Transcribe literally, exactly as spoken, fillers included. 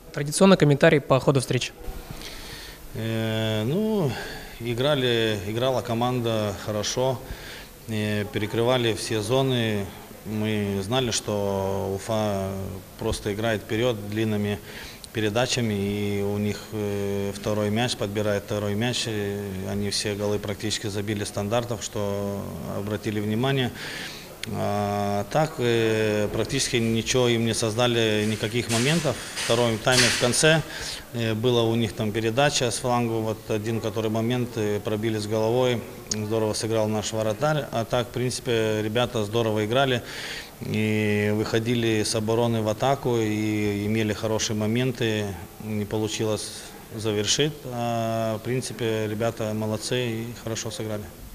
Традиционный комментарий по ходу встречи. Э, ну, играли, играла команда хорошо, э, перекрывали все зоны. Мы знали, что Уфа просто играет вперед длинными передачами, и у них э, второй мяч, подбирает второй мяч. И они все голы практически забили стандартов, что обратили внимание. А, так э, практически ничего им не создали, никаких моментов. Второй таймер в конце э, была у них там передача с флангу, вот один который момент э, пробили с головой, здорово сыграл наш вратарь. А так, в принципе, ребята здорово играли и выходили с обороны в атаку и имели хорошие моменты. Не получилось завершить. А, в принципе, ребята молодцы и хорошо сыграли.